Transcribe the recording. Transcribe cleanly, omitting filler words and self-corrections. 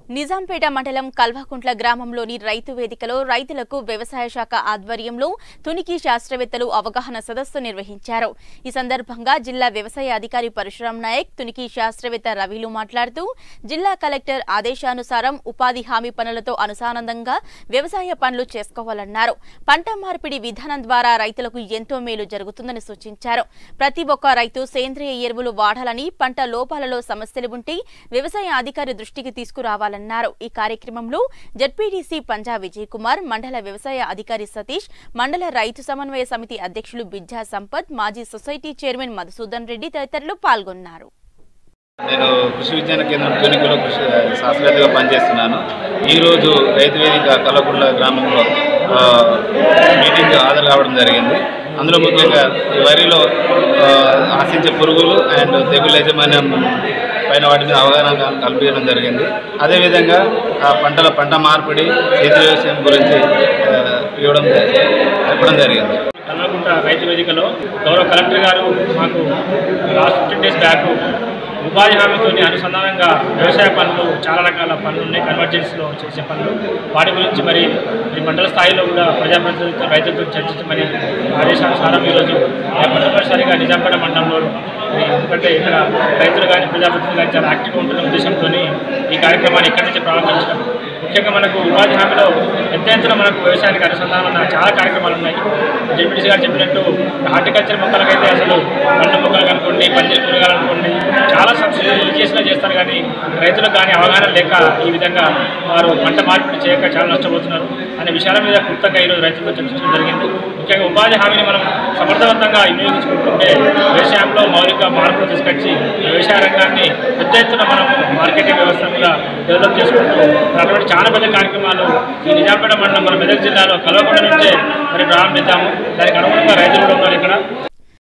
నిజాంపేట మండలం కల్వకుంట్ల గ్రామంలోని రైతు వేదికలో రైతులకు వ్యవసాయ శాఖ ఆధ్వర్యంలో తునికి శాస్త్రవేత్తలు అవగాహన సదస్సు నిర్వహించారు. ఈ సందర్భంగా జిల్లా వ్యవసాయ అధికారి పరశురాం నాయక్, తునికి శాస్త్రవేత్త రవిలు మాట్లాడుతూ జిల్లా కలెక్టర్ ఆదేశానుసారం ఉపాధి హామీ పనులతో అనుసానందంగా వ్యవసాయ పనులు చేసుకోవాలన్నారు. పంట మార్పిడి విధానం ద్వారా రైతులకు ఎంతో మేలు జరుగుతుందని సూచించారు. ప్రతి ఒక్క రైతు సేంద్రియ ఎరువులు వాడాలని, పంట లోపాలలో సమస్యలు ఉంటే వ్యవసాయ అధికారి దృష్టికి తీసుకురావాలని ఈ కార్యక్రమంలో జెడ్పీటీసీ పంజా విజయ్ కుమార్, మండల వ్యవసాయ అధికారి సతీష్, మండల రైతు సమన్వయ సమితి అధ్యక్షులు బిజ్జా సంపత్, మాజీ సొసైటీ చైర్మన్ మధుసూదన్ రెడ్డి తదితరులు పాల్గొన్నారు. నేను కృషి విజ్ఞాన కేంద్రం తునికిలో శాస్త్రవేత్తగా పనిచేస్తున్నాను. ఈరోజు రైతు వేదిక కల్వకుంట్ల గ్రామంలో మీటింగ్ హాజరు కావడం జరిగింది. అందులో ముఖ్యంగా వరిలో ఆశించే పురుగులు అండ్ తెగుళ్ళ యాజమాన్యం పైన వాటి మీద అవగాహన కల్పించడం జరిగింది. అదేవిధంగా పంట మార్పిడి, సేంద్రియ వ్యవసాయం గురించి చెప్పడం జరిగింది. కల్వకుంట్ల రైతు వేదికలో గౌరవ కలెక్టర్ గారు మాకు లాస్ట్ 15 days బ్యాక్ ఉపాధి హామీతో అనుసంధానంగా వ్యవసాయ పనులు, చాలా రకాల పనులు ఉన్నాయి, కన్వర్జెన్స్లో చేసే పనులు, వాటి గురించి మరి మండల స్థాయిలో కూడా ప్రజాప్రతినిధులతో రైతులతో చర్చించి మరి ఆదేశానుసారం ఈరోజు మొట్టమొదటిసారిగా నిజాంపేట మండలంలో, ఎందుకంటే ఇక్కడ రైతులు కానీ ప్రజాప్రతినిధులు కానీ చాలా యాక్టివ్గా ఉంటున్న ఉద్దేశంతో ఈ కార్యక్రమాన్ని ఇక్కడి నుంచి ప్రారంభించడం. ముఖ్యంగా మనకు ఉపాధి హామీలో పెద్ద ఎత్తున మనకు వ్యవసాయానికి అనుసంధానం చాలా కార్యక్రమాలు ఉన్నాయి. జెడ్పీటీసీ గారు చెప్పినట్టు హార్టికల్చర్ మొక్కలకైతే అసలు పండ్ల మొక్కలు అనుకోండి, పందిరి కూరగాయలు అనుకోండి, చాలా సబ్సిడీ చేస్తారు. కానీ రైతులకు కానీ అవగాహన లేక ఈ విధంగా వారు పంట మార్పిడి చేయక చాలా నష్టపోతున్నారు అనే విషయాల మీద క్లుప్తంగా ఈరోజు రైతులతో చర్చించడం జరిగింది. ముఖ్యంగా ఉపాధి హామీని మనం సమర్థవంతంగా వినియోగించుకుంటుంటే వ్యవసాయంలో మౌలిక మార్పులు తీసుకొచ్చి వ్యవసాయ రంగాన్ని పెద్ద ఎత్తున మనం మార్కెటింగ్ వ్యవస్థ కూడా డెవలప్ చేసుకుంటూ అటువంటి చాలా పెద్ద కార్యక్రమాలు ఈ నిజాంపేట మండలం మన మెదక్ జిల్లాలో కల్వకుంట్ల నుంచే మరి ప్రారంభిద్దాము. దానికి అనుగుణంగా రైతులు కూడా ఉన్నారు ఇక్కడ.